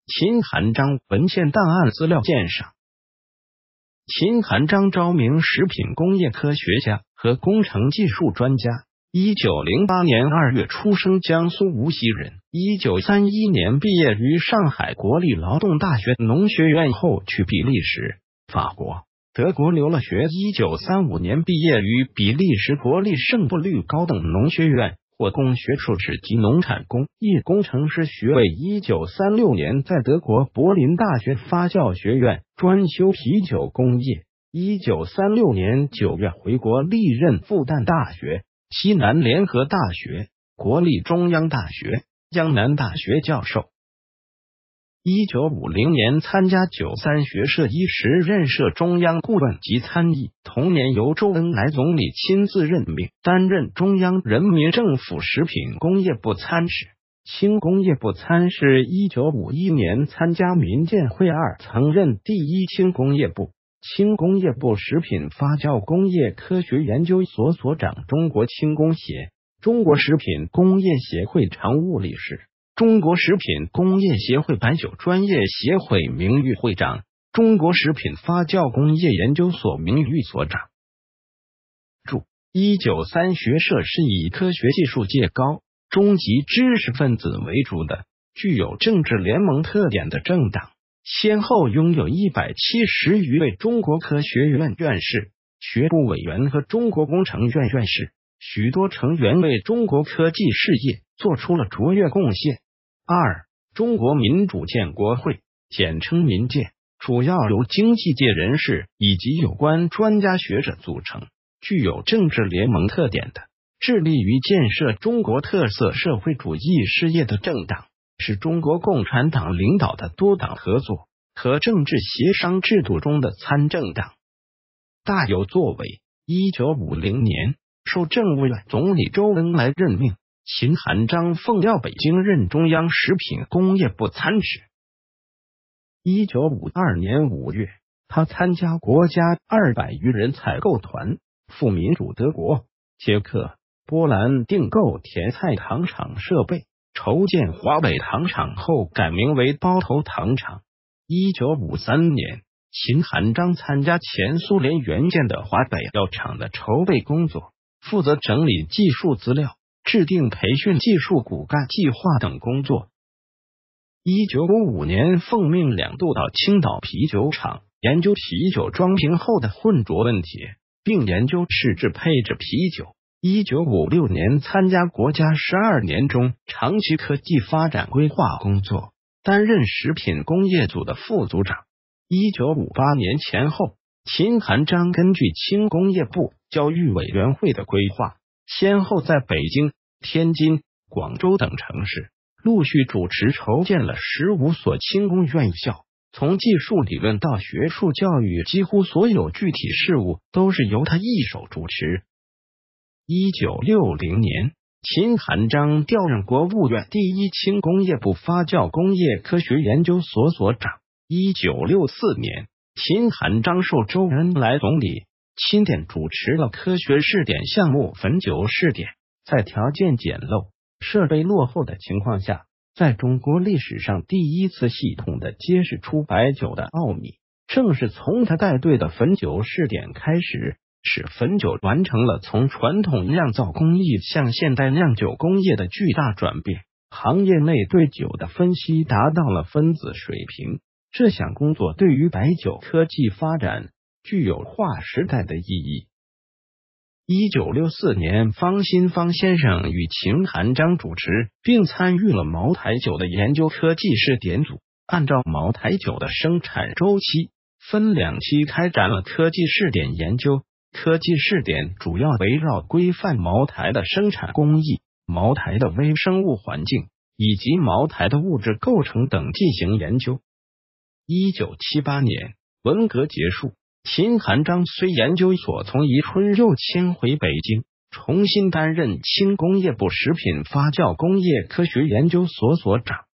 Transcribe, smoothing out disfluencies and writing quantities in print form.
秦函章文献档案资料鉴赏。秦函章，昭明食品工业科学家和工程技术专家。1908年2月出生，江苏无锡人。1931年毕业于上海国立劳动大学农学院后，去比利时、法国、德国留了学。1935年毕业于比利时国立圣布律高等农学院，获工学硕士及农产工业工程师学位。1936年在德国柏林大学发酵学院专修啤酒工业。1936年9月回国，历任复旦大学、西南联合大学、国立中央大学、江南大学教授。1950年参加93学社，一时任社中央顾问及参议。同年由周恩来总理亲自任命，担任中央人民政府食品工业部参事、轻工业部参事。1951年参加民建会2，曾任第一轻工业部、轻工业部食品发酵工业科学研究所所长，中国轻工协、中国食品工业协会常务理事，中国食品工业协会白酒专业协会名誉会长，中国食品发酵工业研究所名誉所长。注：193学社是以科学技术界高中级知识分子为主的，具有政治联盟特点的政党，先后拥有170余位中国科学院院士、学部委员和中国工程院院士，许多成员为中国科技事业做出了卓越贡献。2. 中国民主建国会，简称民建，主要由经济界人士以及有关专家学者组成，具有政治联盟特点的，致力于建设中国特色社会主义事业的政党，是中国共产党领导的多党合作和政治协商制度中的参政党，大有作为。1950年受政务院总理周恩来任命，秦函章奉调北京任中央食品工业部参事。1952年5月，他参加国家200余人采购团赴民主德国、捷克、波兰订购甜菜糖厂设备，筹建华北糖厂后改名为包头糖厂。1953年，秦函章参加前苏联援建的华北药厂的筹备工作，负责整理技术资料、制定培训技术骨干计划等工作。1955年奉命2度到青岛啤酒厂研究啤酒装瓶后的混浊问题，并研究试制配制啤酒。1956年参加国家12年中长期科技发展规划工作，担任食品工业组的副组长。1958年前后，秦函章根据轻工业部教育委员会的规划，先后在北京、天津、广州等城市陆续主持筹建了15所轻工院校，从技术理论到学术教育，几乎所有具体事务都是由他一手主持。1960年，秦函章调任国务院第一轻工业部发酵工业科学研究所所长。1964年，秦函章受周恩来总理钦点主持了科学试点项目汾酒试点，在条件简陋、设备落后的情况下，在中国历史上第一次系统的揭示出白酒的奥秘。正是从他带队的汾酒试点开始，使汾酒完成了从传统酿造工艺向现代酿酒工业的巨大转变，行业内对酒的分析达到了分子水平。这项工作对于白酒科技发展具有划时代的意义。1964年，方新芳先生与秦函章主持并参与了茅台酒的研究科技试点组，按照茅台酒的生产周期，分2期开展了科技试点研究。科技试点主要围绕规范茅台的生产工艺、茅台的微生物环境以及茅台的物质构成等进行研究。1978年，文革结束，秦函章随研究所从宜春又迁回北京，重新担任轻工业部食品发酵工业科学研究所所长。